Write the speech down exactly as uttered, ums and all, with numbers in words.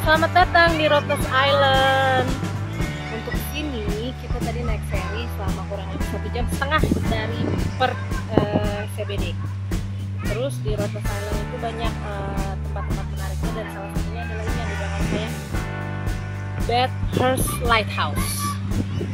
Selamat datang di Rottnest Island. Untuk sini kita tadi naik ferry selama kurang lebih satu jam setengah dari Perth uh, C B D. Terus di Rottnest Island itu banyak uh, tempat-tempat menariknya, dan salah satunya adalah ini yang di belakang saya, Bathurst Lighthouse.